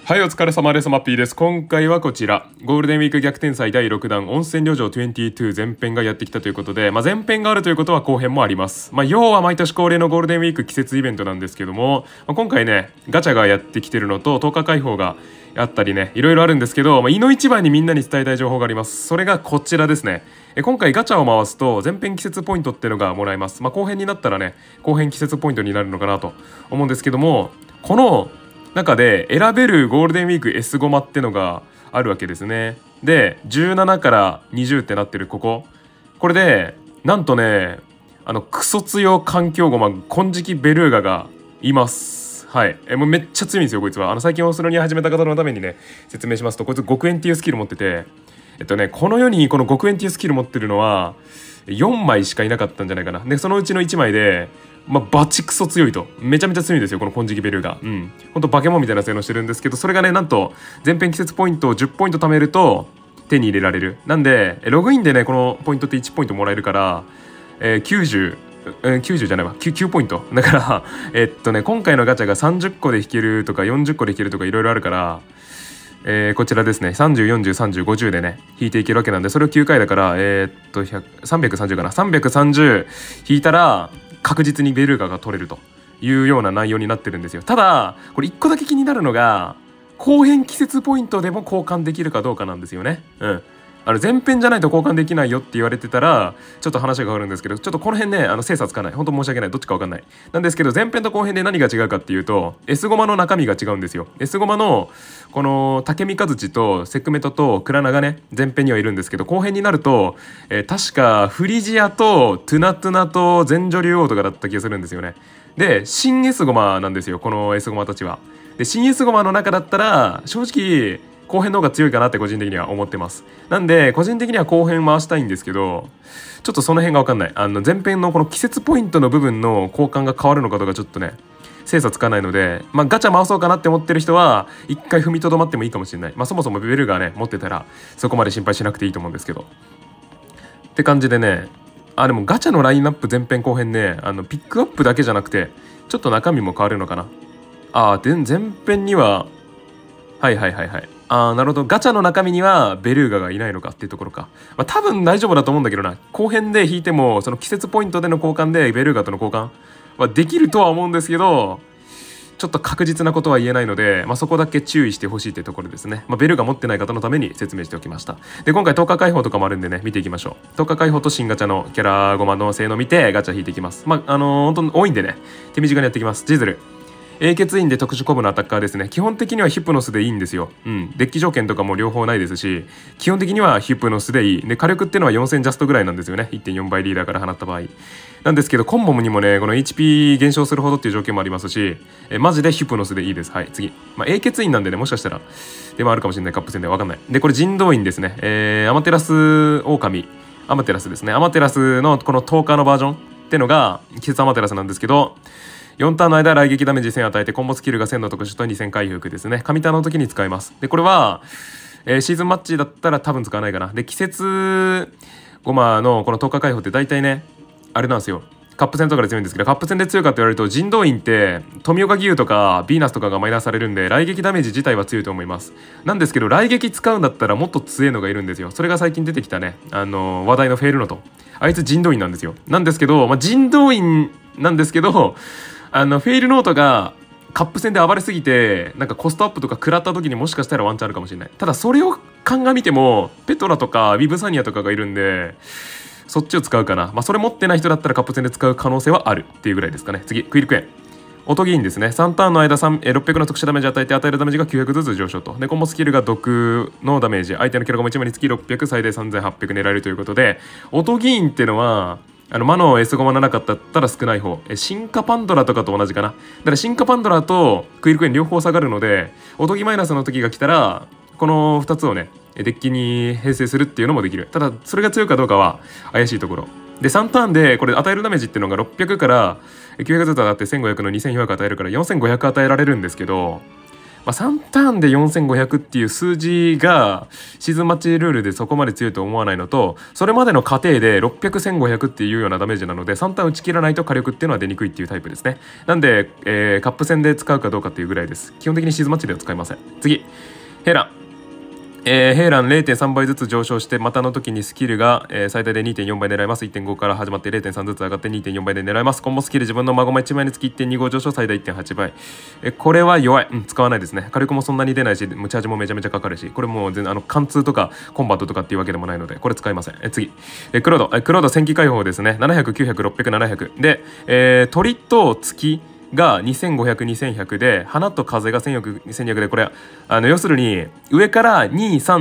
はい、お疲れ様です。マッピーです。今回はこちら、ゴールデンウィーク逆転祭第6弾、温泉旅情22前編がやってきたということで、前編があるということは後編もあります。要は毎年恒例のゴールデンウィーク季節イベントなんですけども、今回ね、ガチャがやってきてるのと、10日開放があったりね、いろいろあるんですけど、いの一番にみんなに伝えたい情報があります。それがこちらですね。今回ガチャを回すと、前編季節ポイントっていうのがもらえます。後編になったらね、後編季節ポイントになるのかなと思うんですけども、この中で選べるゴールデンウィーク S ゴマってのがあるわけですね。で17から20ってなってるこれでなんとね、クソ強環境ゴマ金色ベルーガがいます。はい、もうめっちゃ強いんですよこいつは。最近オーストラリア始めた方のためにね説明しますと、こいつ極縁っていうスキル持ってて、この世にこの極縁っていうスキル持ってるのは4枚しかいなかったんじゃないかな。でそのうちの1枚でバチクソ強いと。めちゃめちゃ強いんですよこの金色ベルーガ。ほんと化け物みたいな性能してるんですけど、それがねなんと前編季節ポイントを10ポイント貯めると手に入れられる。なんでログインでねこのポイントって1ポイントもらえるから、90じゃないわ 9ポイントだから今回のガチャが30個で引けるとか40個で引けるとかいろいろあるから、こちらですね30403050でね引いていけるわけなんで、それを9回だから330かな。330引いたら確実にベルーガが取れるというような内容になってるんですよ。ただこれ1個だけ気になるのが、後編季節ポイントでも交換できるかどうかなんですよね。前編じゃないと交換できないよって言われてたらちょっと話が変わるんですけど、ちょっとこの辺ね精査つかない。本当申し訳ない。どっちか分かんないなんですけど、前編と後編で何が違うかっていうと S ゴマの中身が違うんですよ。 S ゴマのこの竹三日槌とセクメトとクラナがね前編にはいるんですけど、後編になると、確かフリジアとトゥナトゥナと全女竜王とかだった気がするんですよね。で新 S ゴマなんですよこの S ゴマたちは。で新 S ゴマの中だったら正直後編の方が強いかなって個人的には思ってます。なんで個人的には後編回したいんですけど、ちょっとその辺が分かんない。前編のこの季節ポイントの部分の交換が変わるのかとかちょっとね精査つかないので、ガチャ回そうかなって思ってる人は一回踏みとどまってもいいかもしれない。そもそもベルがね持ってたらそこまで心配しなくていいと思うんですけどって感じでね。でもガチャのラインナップ前編後編ねピックアップだけじゃなくてちょっと中身も変わるのかな。で前編にはなるほど。ガチャの中身にはベルーガがいないのかっていうところか。多分大丈夫だと思うんだけどな。後編で引いてもその季節ポイントでの交換でベルーガとの交換はできるとは思うんですけど、ちょっと確実なことは言えないので、そこだけ注意してほしいってところですね。ベルーガ持ってない方のために説明しておきました。で今回10日開放とかもあるんでね見ていきましょう。10日開放と新ガチャのキャラゴマの性能を見てガチャ引いていきます。本当に多いんでね手短にやっていきます。ジズル英傑院で特殊コブのアタッカーですね。基本的にはヒプノスでいいんですよ。デッキ条件とかも両方ないですし、基本的にはヒプノスでいい。で火力っていうのは4000ジャストぐらいなんですよね。 1.4 倍リーダーから放った場合なんですけど、コンボムにもねこの HP 減少するほどっていう条件もありますし、マジでヒプノスでいいです。はい次、英傑院なんでねもしかしたらでもあるかもしれない。カップ戦でわかんない。でこれ人道院ですね。アマテラス狼アマテラスですね。アマテラスのこの10日のバージョンってのが季節アマテラスなんですけど、4ターンの間雷撃ダメージ1000与えてコンボスキルが1000の特殊と2000回復ですね。神ターンの時に使えます。でこれは、シーズンマッチだったら多分使わないかな。で季節ゴマのこの10日解放って大体ねあれなんですよ。カップ戦とかで強いんですけど、カップ戦で強いかって言われると人道院って富岡義勇とかヴィーナスとかがマイナスされるんで雷撃ダメージ自体は強いと思います。なんですけど雷撃使うんだったらもっと強いのがいるんですよ。それが最近出てきたね話題のフェイルノと、あいつ人道院なんですよ。なんですけど、人道院なんですけどフェイルノートがカップ戦で暴れすぎてなんかコストアップとか食らった時にもしかしたらワンチャンあるかもしれない。ただそれを鑑みてもペトラとかビブサニアとかがいるんでそっちを使うかな。それ持ってない人だったらカップ戦で使う可能性はあるっていうぐらいですかね。次クイルクエンオトギーンですね。3ターンの間600の特殊ダメージ与えて与えるダメージが900ずつ上昇と。でコンボスキルが毒のダメージ、相手のキャラゴム1枚につき600最大3800狙えるということで、オトギーンっていうのは魔の S ゴマの中だったら少ない方。進化パンドラとかと同じかな。だから進化パンドラとクイルクエン両方下がるので、おとぎマイナスの時が来たらこの2つをねデッキに編成するっていうのもできる。ただそれが強いかどうかは怪しいところで、3ターンでこれ与えるダメージっていうのが600から900ずつ当たって1500の2400与えるから4500与えられるんですけど、 3ターンで4500っていう数字がシーズンマッチルールでそこまで強いと思わないのと、それまでの過程で600、1500っていうようなダメージなので、3ターン打ち切らないと火力っていうのは出にくいっていうタイプですね。なんで、カップ戦で使うかどうかっていうぐらいです。基本的にシーズンマッチでは使いません。次、ヘラ。ヘイラン 0.3 倍ずつ上昇して、またの時にスキルが、最大で 2.4 倍狙います。1.5 から始まって 0.3 ずつ上がって 2.4 倍で狙います。コンボスキル自分のマゴマ1枚につき 1.25 上昇、最大 1.8 倍。これは弱い。使わないですね。火力もそんなに出ないし、チャージもめちゃめちゃかかるし、これもう全然貫通とかコンバットとかっていうわけでもないので、これ使いません。次。クロード戦機解放ですね。700、900、600、700。で、鳥と月。が2500、2100で、花と風が1400、1200で、これ、要するに、上から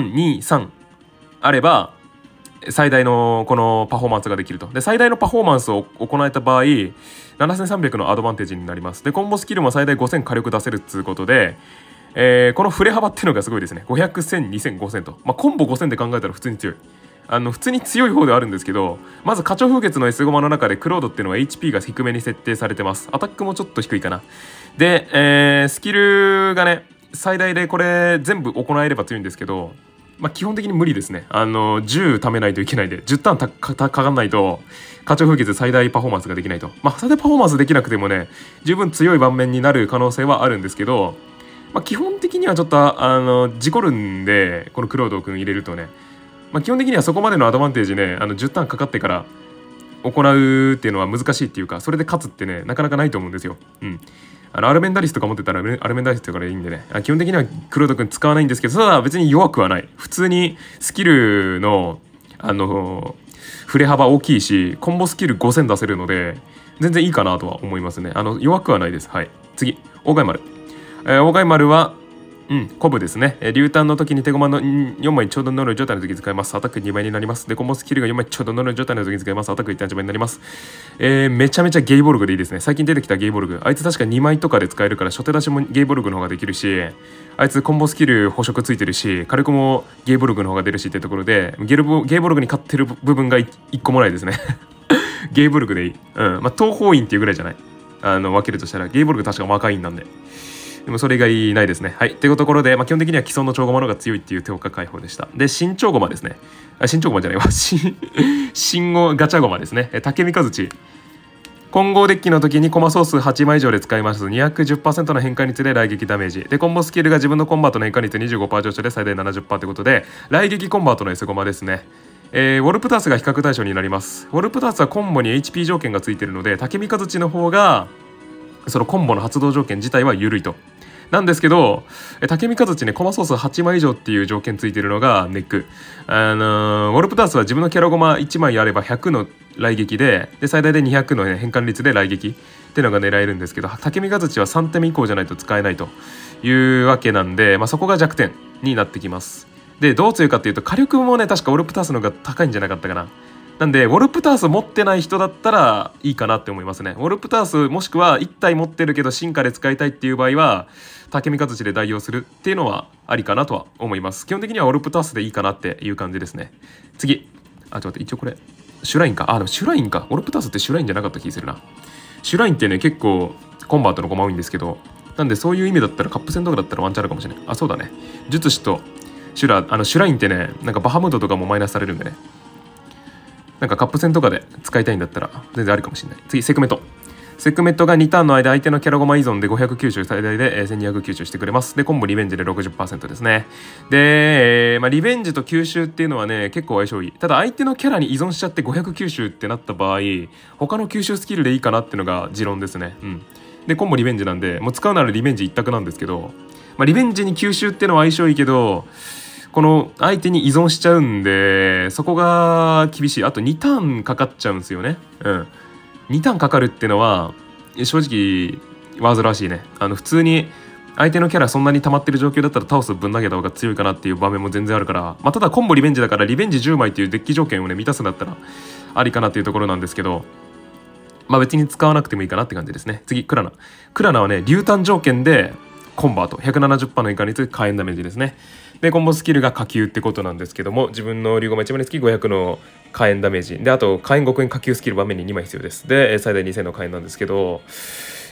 2323あれば、最大のこのパフォーマンスができると。で、最大のパフォーマンスを行えた場合、7300のアドバンテージになります。で、コンボスキルも最大5000火力出せるっつうことで、この振れ幅っていうのがすごいですね。500、1000、2000、5000と。コンボ5000で考えたら普通に強い。普通に強い方ではあるんですけど、まず花鳥風月の S ゴマの中でクロードっていうのは HP が低めに設定されてます。アタックもちょっと低いかな。で、スキルがね、最大でこれ全部行えれば強いんですけど、基本的に無理ですね。10貯めないといけないで、10ターンかかんないと、花鳥風月最大パフォーマンスができないと。最大パフォーマンスできなくてもね、十分強い盤面になる可能性はあるんですけど、基本的にはちょっと、事故るんで、このクロード君入れるとね、基本的にはそこまでのアドバンテージね、10ターンかかってから行うっていうのは難しいっていうか、それで勝つってね、なかなかないと思うんですよ。アルメンダリスとか持ってたら、アルメンダリスとかでいいんでね、基本的にはクロード君使わないんですけど、ただ別に弱くはない。普通にスキルの、振れ幅大きいし、コンボスキル5000出せるので、全然いいかなとは思いますね。弱くはないです。はい。次、大貝丸。大貝丸は、コブですね。流炭の時に手駒の4枚ちょうど乗る状態の時使います。アタック2倍になります。で、コンボスキルが4枚ちょうど乗る状態の時使います。アタック 1.8 倍になります。めちゃめちゃゲイボルグでいいですね。最近出てきたゲイボルグ。あいつ確か2枚とかで使えるから、初手出しもゲイボルグの方ができるし、あいつコンボスキル捕食ついてるし、火力もゲイボルグの方が出るしってところで、ゲイボルグに勝ってる部分が1個もないですね。ゲイボルグでいい。東方院っていうぐらいじゃない。分けるとしたら、ゲイボルグ確か若いんなんで。でもそれ以外ないですね。はい。というところで、基本的には既存の超駒の方が強いっていう強化解放でした。で、新超駒ですね。新超駒じゃないわ。新ガチャ駒ですね。竹三和地。混合デッキの時にコマ総数8枚以上で使います。210% の変化率で雷撃ダメージ。で、コンボスキルが自分のコンバートの変化率 25% 上昇で最大 70% ということで、雷撃コンバートの S 駒ですね。ウォルプタースが比較対象になります。ウォルプタースはコンボに HP 条件がついているので、竹三和地の方が、そのコンボの発動条件自体は緩いと。なんですけど、竹三和地ね、コマソース8枚以上っていう条件ついてるのがネック。ウォルプタースは自分のキャラゴマ1枚あれば100の雷撃で、最大で200の、変換率で雷撃っていうのが狙えるんですけど、竹三和地は3手目以降じゃないと使えないというわけなんで、そこが弱点になってきます。で、どう強いかっていうと、火力もね、確かウォルプタースの方が高いんじゃなかったかな。なんで、ウォルプタース持ってない人だったらいいかなって思いますね。ウォルプタースもしくは1体持ってるけど進化で使いたいっていう場合は、竹三和地で代用するっていうのはありかなとは思います。基本的にはウォルプタースでいいかなっていう感じですね。次。ちょっと待って、一応これ、シュラインか。でもシュラインか。ウォルプタースってシュラインじゃなかった気するな。シュラインってね、結構コンバートの駒多いんですけど、なんでそういう意味だったらカップ戦とかだったらワンチャンあるかもしれない。そうだね。術師とシュラインってね、なんかバハムードとかもマイナスされるんでね。なんかカップ戦とかで使いたいんだったら全然あるかもしれない。次、セクメット。セクメットが2ターンの間、相手のキャラゴマ依存で500吸収、最大で1200吸収してくれます。で、コンボリベンジで 60% ですね。で、リベンジと吸収っていうのはね、結構相性いい。ただ、相手のキャラに依存しちゃって500吸収ってなった場合、他の吸収スキルでいいかなっていうのが持論ですね。で、コンボリベンジなんで、もう使うならリベンジ一択なんですけど、リベンジに吸収っていうのは相性いいけど、この相手に依存しちゃうんで、そこが厳しい。あと2ターンかかっちゃうんですよね。2ターンかかるっていうのは、正直、煩わしいね。普通に相手のキャラそんなに溜まってる状況だったら倒すぶん投げた方が強いかなっていう場面も全然あるから、ただコンボリベンジだからリベンジ10枚っていうデッキ条件をね、満たすんだったらありかなっていうところなんですけど、別に使わなくてもいいかなって感じですね。次、クラナ。クラナはね、流炭条件でコンバート。170% の以下について火炎ダメージですね。で、コンボスキルが火球ってことなんですけども、自分の竜駒1枚につき500の火炎ダメージ。で、あと、火炎極炎火球スキル場面に2枚必要です。で、最大2000の火炎なんですけど、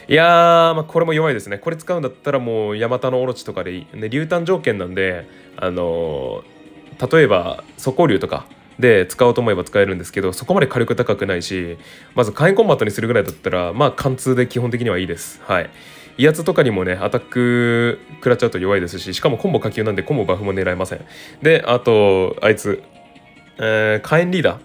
いやー、まあ、これも弱いですね。これ使うんだったらもうヤマタノオロチとかでいい。ね、流炭条件なんで、例えば素行流とかで使おうと思えば使えるんですけど、そこまで火力高くないし、まず火炎コンバットにするぐらいだったら、まあ貫通で基本的にはいいです。はい。威圧とかにもね、アタック食らっちゃうと弱いですし、しかもコンボ下級なんでコンボバフも狙えません。で、あと、あいつ、火炎リーダー。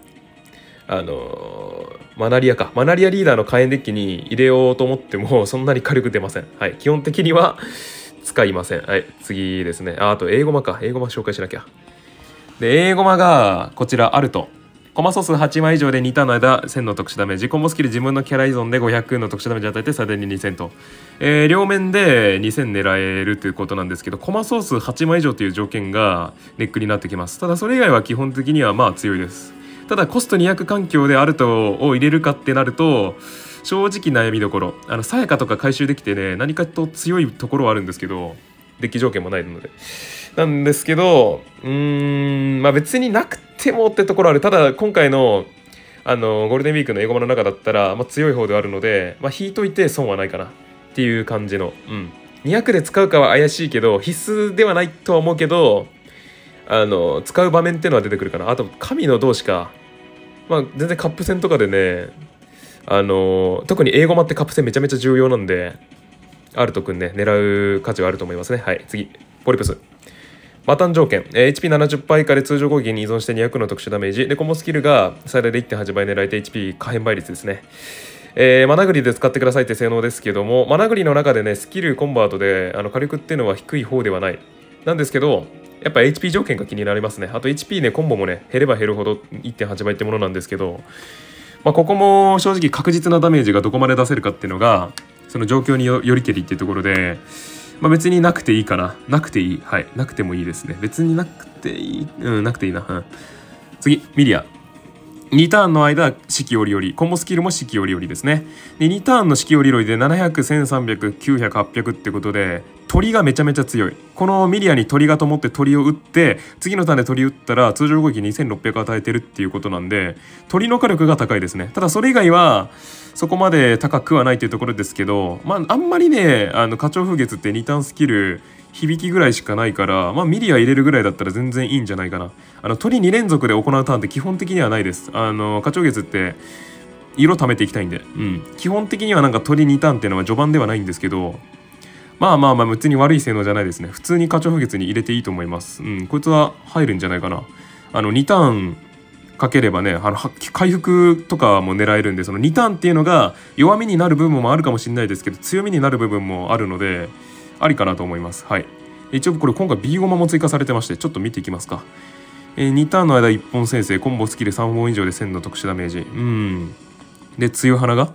マナリアか。マナリアリーダーの火炎デッキに入れようと思っても、そんなに火力出ません。はい。基本的には使いません。はい。次ですね。あと、英語マか。英語マ紹介しなきゃ。で、英語マが、こちら、アルト。コマ素数8枚以上で2ターンの間1000の特殊ダメージ。コンボスキル自分のキャラ依存で500の特殊ダメージ与えて最大に2000と。両面で2000狙えるということなんですけど、コマ総数8枚以上という条件がネックになってきます。ただそれ以外は基本的にはまあ強いです。ただコスト200環境でアルトを入れるかってなると、正直悩みどころ。さやかとか回収できてね、何かと強いところはあるんですけど、デッキ条件もないので。なんですけど、まあ別になくてもってところある。ただ今回のゴールデンウィークの英語の中だったら、まあ、強い方ではあるので、まあ、引いといて損はないかなっていう感じの、200で使うかは怪しいけど必須ではないとは思うけど、使う場面っていうのは出てくるかな。あと神の同士か、まあ全然カップ戦とかでね、特に英語マってカップ戦めちゃめちゃ重要なんで、アルト君ね狙う価値はあると思いますね。はい、次ポリプス。バタン条件、HP70% 以下で通常攻撃に依存して200の特殊ダメージで、コンボスキルが最大で 1.8 倍狙えて HP 可変倍率ですね。マナグリで使ってくださいって性能ですけども、マナグリの中でねスキルコンバートで火力っていうのは低い方ではないなんですけど、やっぱ HP 条件が気になりますね。あと HP ね、コンボもね減れば減るほど 1.8 倍ってものなんですけど、まあ、ここも正直確実なダメージがどこまで出せるかっていうのがその状況によりけりっていうところで、まあ、別になくていいかな。なくていい。はい。なくてもいいですね。別になくていい。なくていいな。次、ミリア。2ターンの間、四季折々。コンボスキルも四季折々ですね。で、2ターンの四季折々で700、1300、900、800ってことで、鳥がめちゃめちゃ強い。このミリアに鳥が灯って鳥を撃って、次のターンで鳥撃ったら通常攻撃2600与えてるっていうことなんで、鳥の火力が高いですね。ただそれ以外は、そこまで高くはないというところですけど、まあ、あんまりね、花鳥風月って2ターンスキル、響きぐらいしかないから、まあ、ミリア入れるぐらいだったら全然いいんじゃないかな。鳥2連続で行うターンって基本的にはないです。花鳥月って色貯めていきたいんで、基本的にはなんか鳥2ターンっていうのは序盤ではないんですけど、まあ別に悪い性能じゃないですね。普通に花鳥風月に入れていいと思います。こいつは入るんじゃないかな。2ターンかければね、回復とかも狙えるんで、その2ターンっていうのが弱みになる部分もあるかもしれないですけど、強みになる部分もあるので、ありかなと思います。はい。一応これ今回 B ゴマも追加されてまして、ちょっと見ていきますか。2ターンの間1本先制、コンボスキル3本以上で1000の特殊ダメージ。で、強花が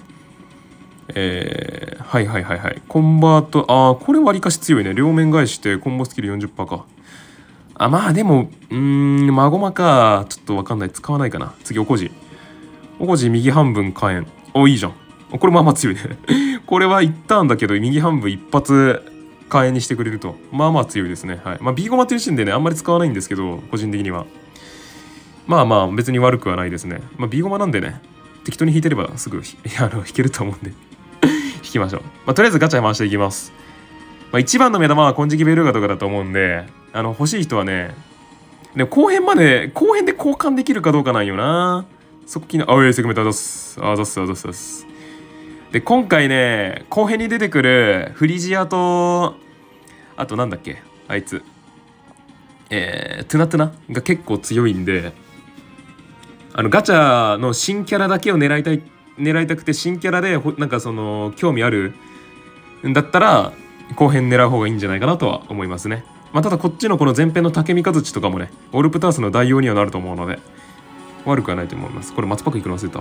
はい。コンバート、これわりかし強いね。両面返してコンボスキル 40% か。まあでも、マゴマか。ちょっとわかんない。使わないかな。次、おこじ。おこじ右半分火炎。いいじゃん。これまあまあ強いね。これは1ターンだけど、右半分一発火炎にしてくれると。まあまあ強いですね。はい。まあ B ゴマというシーンでね、あんまり使わないんですけど、個人的には。まあ別に悪くはないですね。まあ B ゴマなんでね、適当に引いてればすぐ引けると思うんで引きましょう。まあとりあえずガチャ回していきます。まあ一番の目玉は金色ベルーガとかだと思うんで、欲しい人はね、でも後編で交換できるかどうかなんよな。そこ気にな、セグメント出す。で、今回ね、後編に出てくるフリジアと、あとなんだっけ、あいつ。トゥナトゥナが結構強いんで、ガチャの新キャラだけを狙いたくて、新キャラで、なんかその、興味あるんだったら、後編狙う方がいいんじゃないかなとは思いますね。まあ、ただこっちのこの前編の竹三日槌とかもね、オルプタースの代用にはなると思うので、悪くはないと思います。これ松パク行くの忘れた。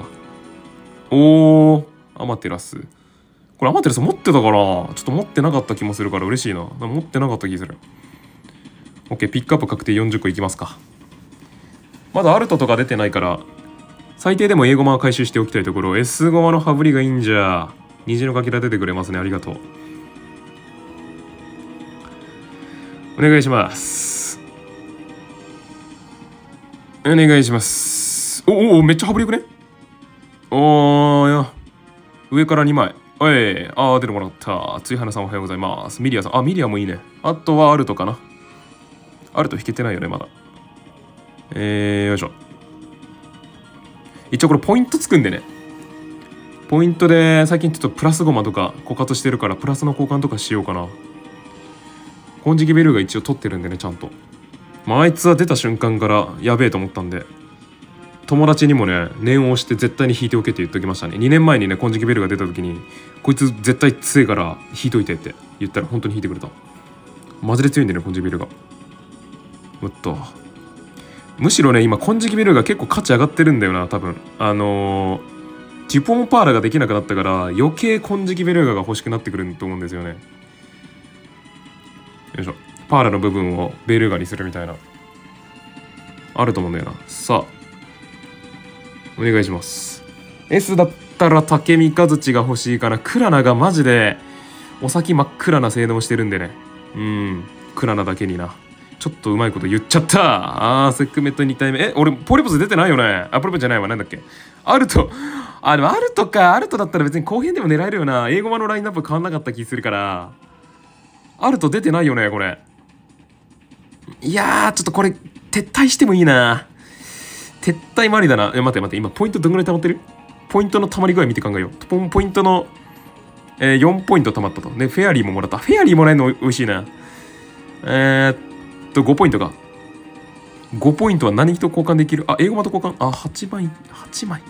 アマテラス。これアマテラス持ってたから、ちょっと持ってなかった気もするから嬉しいな。持ってなかった気する。OK、ピックアップ確定40個いきますか。まだアルトとか出てないから、最低でも A ゴマは回収しておきたいところ、S ゴマの羽振りがいいんじゃ。虹のかけら出てくれますね。ありがとう。お願いします。お願いします。めっちゃ羽振りよくね。上から2枚。 おい、出てもらった。ついはなさんおはようございます。ミリアさん。ミリアもいいね。あとはアルトかな。アルト引けてないよね、まだ。よいしょ。一応これポイントつくんでね。ポイントで最近ちょっとプラスゴマとか枯渇してるからプラスの交換とかしようかな。金色ベルが一応取ってるんでね、ちゃんと。あいつは出た瞬間からやべえと思ったんで、友達にもね、念を押して絶対に引いておけって言っておきましたね。2年前にね、金色ベルが出た時に、こいつ絶対強いから引いといてって言ったら本当に引いてくれた。マジで強いんだよね、金色ベルが。むしろね、今、金色ベルが結構価値上がってるんだよな、多分。テュポンパーラができなくなったから、余計金色ベルガが欲しくなってくると思うんですよね。よいしょ。パーラの部分をベルガにするみたいな。あると思うんだよな。さあ。お願いします。S だったら竹三和地が欲しいから、クラナがマジでお先真っ暗な性能してるんでね。クラナだけにな。ちょっとうまいこと言っちゃった。セクメット2体目。俺、ポリポス出てないよね。ポリポスじゃないわ。なんだっけ。アルト。でもアルトか。アルトだったら別に後編でも狙えるよな。英語版のラインナップ変わんなかった気するから。アルト出てないよね、これ。いやー、ちょっとこれ、撤退してもいいな。撤退もありだな。待って、今ポイントどんぐらい溜まってる？ポイントの溜まり具合見て考えよう。ポイントの、4ポイント溜まったと。ね、フェアリーももらった。フェアリーもらえるの美味しいな。5ポイントか。5ポイントは何と交換できる？英語まと交換。8枚。8枚。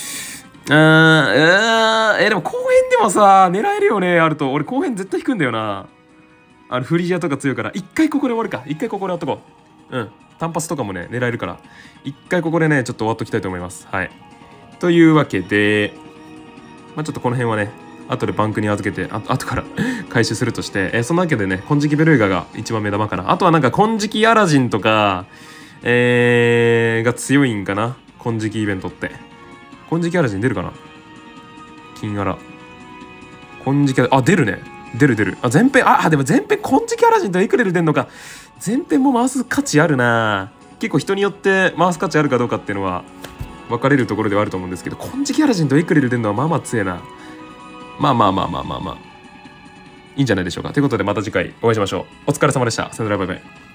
でも後編でもさ、狙えるよね、あると。俺後編絶対引くんだよな。フリジアとか強いから。一回ここで終わるか。一回ここでやっとこう。単発とかもね、狙えるから。一回ここでね、ちょっと終わっときたいと思います。はい。というわけで、ちょっとこの辺はね、後でバンクに預けて、後から回収するとして、そのわけでね、金色ベルーガが一番目玉かな。あとはなんか金色アラジンとか、が強いんかな。金色イベントって。金色アラジン出るかな？金アラ。金色出るね。出る。前編、でも前編金色アラジンとエクレル出んのか。前編も回す価値あるな。結構人によって回す価値あるかどうかっていうのは分かれるところではあると思うんですけど、金色アラジンとエクレル出るのはまあまあ強えな。まあいいんじゃないでしょうか。ということでまた次回お会いしましょう。お疲れ様でした。さよなら、バイバイ。